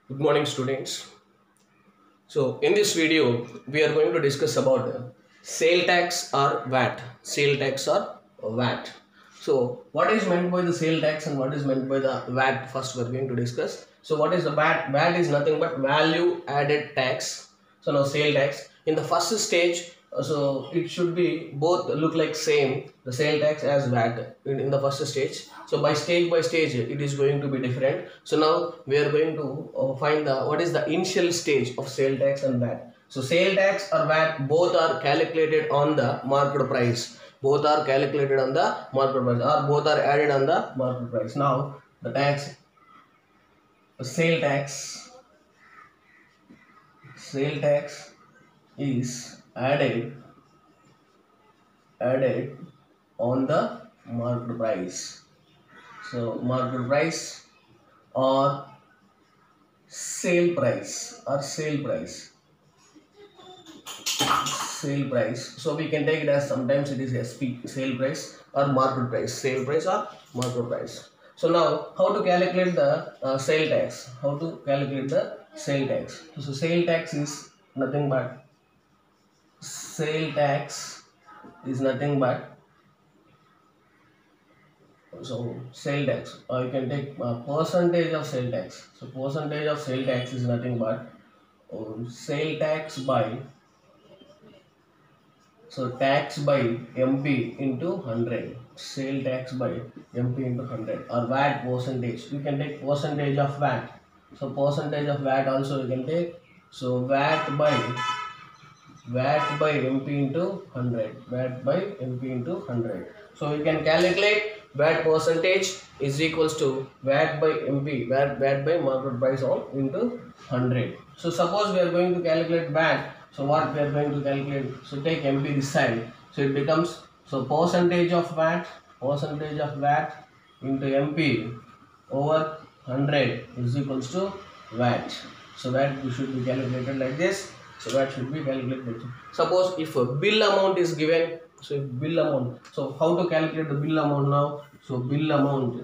Good morning, students. So in this video we are going to discuss about sale tax or VAT. Sale tax or VAT. So what is meant by the sale tax and what is meant by the VAT? First we are going to discuss. So what is the VAT? VAT is nothing but value added tax. So now sale tax in the first stage, so it should be both look like same, the sale tax as VAT in the first stage. So by stage it is going to be different. So now we are going to find the what is the initial stage of sale tax and VAT. So sale tax or VAT both are calculated on the market price. Both are calculated on the market price or both are added on the market price. Now the tax, sale tax, sale tax is added on the market price. So market price or sale price sale price. So we can take it as sometimes it is SP, sale price or market price, sale price or market price. So now how to calculate the sale tax? How to calculate the sale tax? So sale tax is nothing but so sale tax, or you can take percentage of sale tax. So percentage of sale tax is nothing but sale tax by, so tax by MP into 100, sale tax by MP into 100, or VAT percentage. You can take percentage of VAT. So percentage of VAT also you can take. So VAT by MP into 100, VAT by MP into 100. So we can calculate VAT percentage is equals to VAT by MP, VAT by market price all into 100. So suppose we are going to calculate VAT. So what we are going to calculate? So take MP this side. So it becomes, so percentage of VAT into MP over 100 is equals to VAT. So VAT should be calculated like this. So that should be calculated. Suppose if a bill amount is given, so if bill amount, so how to calculate the bill amount now? So bill amount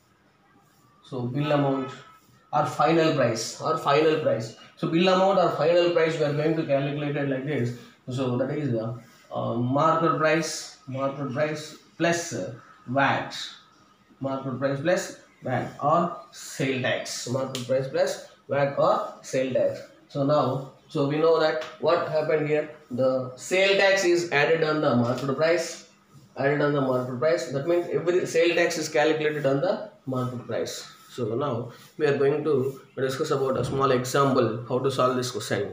or final price So bill amount or final price we are going to calculate it like this. So that is the market price plus VAT, market price plus VAT or sale tax, market price plus VAT or sale tax. So now, so we know that what happened here, the sale tax is added on the market price, that means every sale tax is calculated on the market price. So now we are going to discuss about a small example how to solve this question.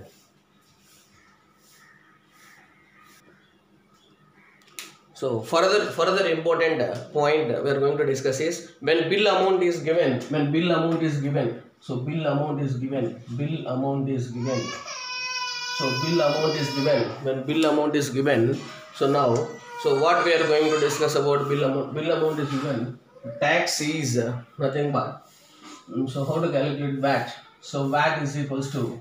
So further important point we are going to discuss is when bill amount is given. So bill amount is given. So when bill amount is given. So now, so what we are going to discuss about bill amount? Bill amount is given. Tax is nothing but. So how to calculate VAT? So VAT is equals to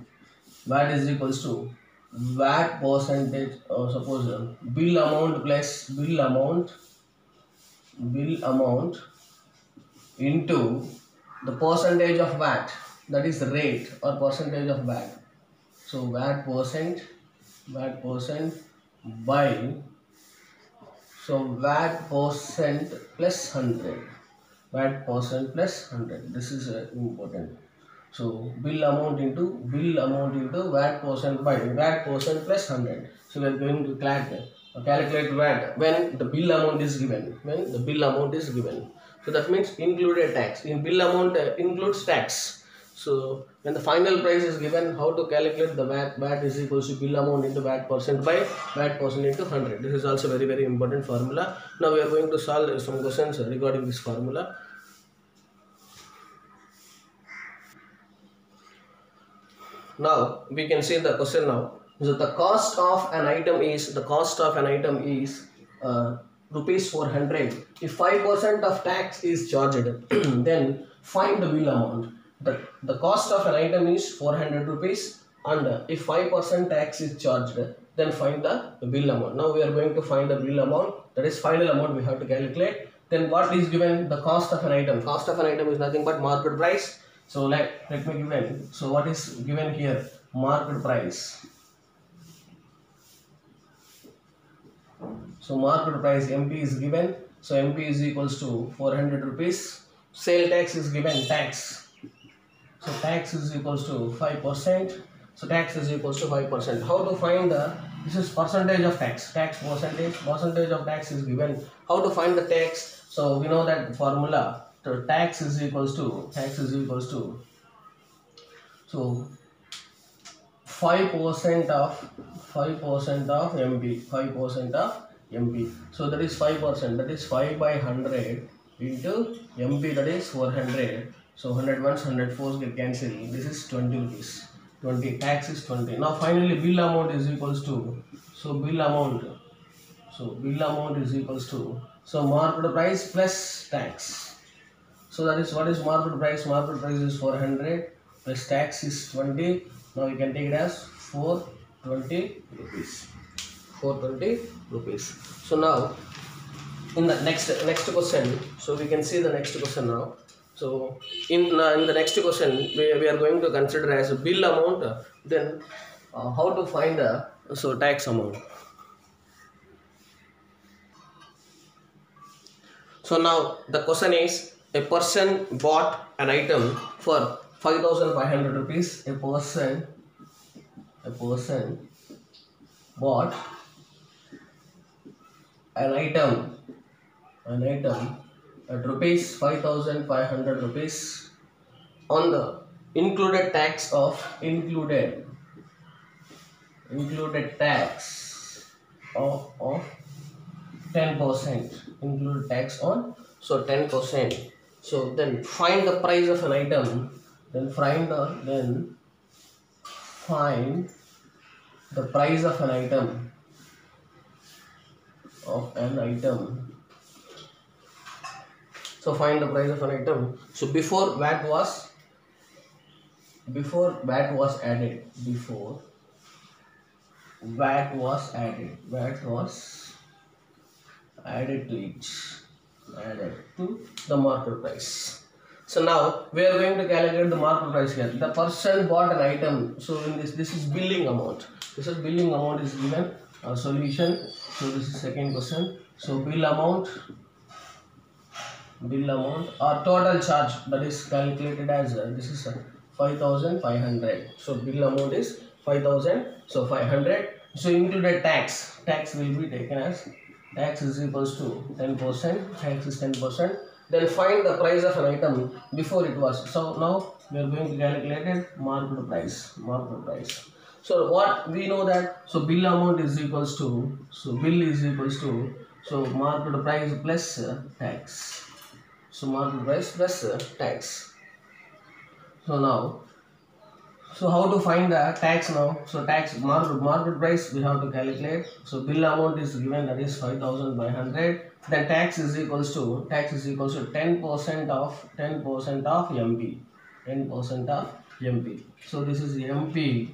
VAT percentage, or suppose bill amount plus bill amount into the percentage of VAT, that is rate or percentage of VAT. So VAT percent by, so VAT percent plus 100, this is important. So bill amount into VAT percent by VAT percent plus 100. So we are going to calculate VAT when the bill amount is given. So that means included tax. In bill amount includes tax. So when the final price is given, how to calculate the VAT? VAT is equals to bill amount into VAT percent by VAT percent into 100. This is also very important formula. Now we are going to solve some questions regarding this formula. Now we can see the question now. So the cost of an item is rupees 400. If 5% of tax is charged, then find the bill amount. The cost of an item is 400 rupees, and if 5% tax is charged, then find the bill amount. Now we are going to find the bill amount, that is final amount we have to calculate. Then what is given? The cost of an item. Cost of an item is nothing but market price. So let me given. So what is given here? Market price. So market price MP is given. So MP is equals to 400 rupees. Sale tax is given, tax. So tax is equals to 5%. So tax is equals to 5%. How to find the, this is percentage of tax. Tax percentage of tax is given. How to find the tax? So we know that formula. So tax is equals to so 5% of MP, 5% of MP. So that is 5%. That is 5 by 100 into MP, that is 400. So 100 once, 100 fours get cancelled. This is 20 rupees. 20, tax is 20. Now finally bill amount is equals to, so bill amount is equals to, so market price plus tax. So that is, what is market price? Market price is 400 plus tax is 20. Now you can take it as 420 rupees. 420 rupees. So now in the next question, so we can see the next question now. So in the next question we are going to consider as a bill amount, then how to find the tax amount. So now the question is, a person bought an item for 5,500 rupees. A person bought an item at rupees 5,500 rupees on the included tax of included tax of 10%. Include tax on 10%. So then find the price of an item. Then find the price of an item. So find the price of an item. So before VAT was added. Before VAT was added to it. Added to the market price. So now we are going to calculate the market price here. The person bought an item. So in this is billing amount. This is billing amount is given. Solution. So this is second question. So bill amount or total charge, that is calculated as this is 5,500. So bill amount is 5,000. So 500. So included tax will be taken as, tax is equals to 10%. Tax is 10%. Then find the price of an item before it was. So now we are going to calculate it, market price. So what we know that, so bill amount is equals to, so bill is equals to, so market price plus tax. So market price plus tax. So now, so how to find the tax now? So tax, market price we have to calculate. So bill amount is given, that is 5,500. Then tax is equals to 10% of MP. 10% of MP. So this is MP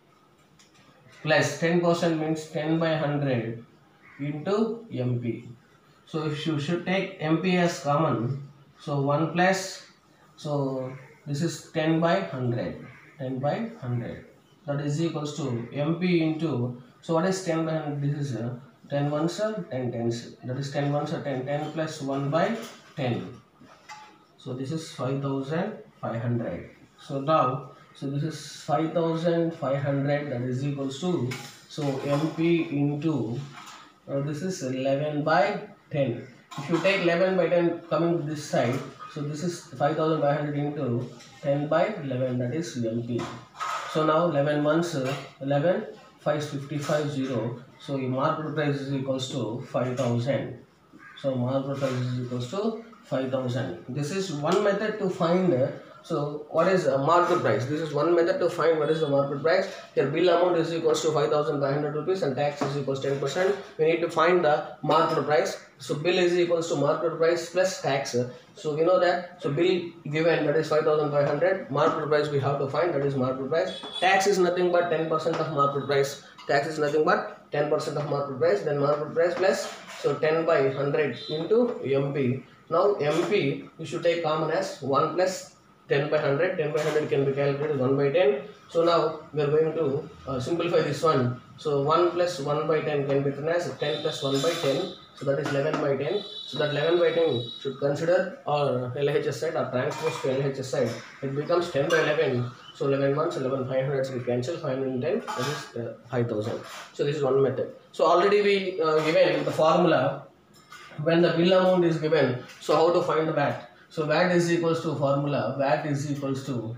plus 10% means 10 by 100 into MP. So if you should take MP as common, so 1 plus, so this is 10 by 100. 10 by 100. That is equals to MP into, so what is 10 by 100? This is 10 ones are 10 tens. That is 10 ones are 10. 10 plus 1 by 10. So this is 5,500. So now, so this is 5,500, that is equals to, so MP into, this is 11 by 10. If you take 11 by 10 coming to this side, so this is 5,500 into 10 by 11, that is MP. So now 11 ones 11, 5 is 55, 0. So your market price is equals to 5,000. So market price is equals to 5,000. This is one method to find. So what is market price? This is one method to find what is the market price. Your bill amount is equals to 5,500 rupees and tax is equals to 10%. We need to find the market price. So bill is equals to market price plus tax. So we know that. So bill given, that is 5,500. Market price we have to find, that is market price. Tax is nothing but 10% of market price. Tax is nothing but 10% of market price. Then market price plus, so 10 by 100 into MP. Now MP you should take common as 1 plus 10 by 100. 10 by 100 can be calculated 1 by 10. So now we are going to simplify this one. So 1 plus 1 by 10 can be written as 10 plus 1 by 10. So that is 11 by 10. So that 11 by 10 should consider our LHS side or transpose to LHS side. It becomes 10 by 11. So 11 ones, 11 500 will cancel. 510, that is 5000. So this is one method. So already we given the formula when the bill amount is given. So how to find the VAT? So VAT is equals to formula. VAT is equals to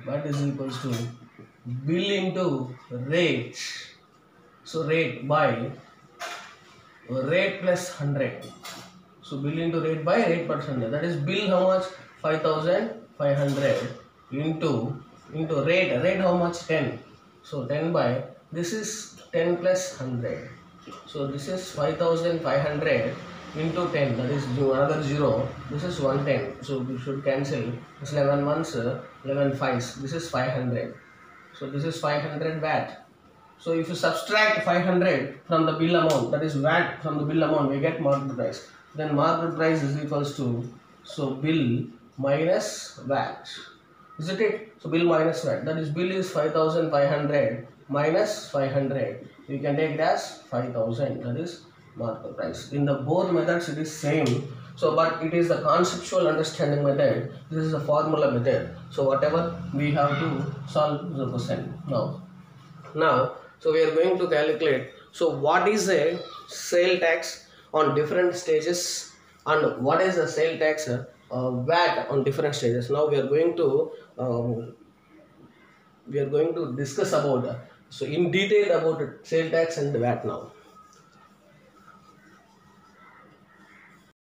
bill into rate. So rate by rate plus 100. So bill into rate by rate per 100. That is bill how much? 5500 into rate. Rate how much? 10. So 10 by, this is 10 plus 100. So this is 5500 into 10. That is another 0. This is 110. So we should cancel. This 11 ones, 11 fives. This is 500. So this is 500 VAT. So if you subtract 500 from the bill amount, that is VAT from the bill amount, we get market price. Then market price is equals to, so bill minus VAT. Isn't it? So bill minus VAT. That is bill is 5500 minus 500. You can take it as 5000. That is market price. In the both methods it is same. So but it is the conceptual understanding method. This is the formula method. So whatever we have to solve the question now. So we are going to calculate. So what is a sale tax on different stages and what is the sale tax VAT on different stages? Now we are going to discuss about so in detail about sale tax and VAT now.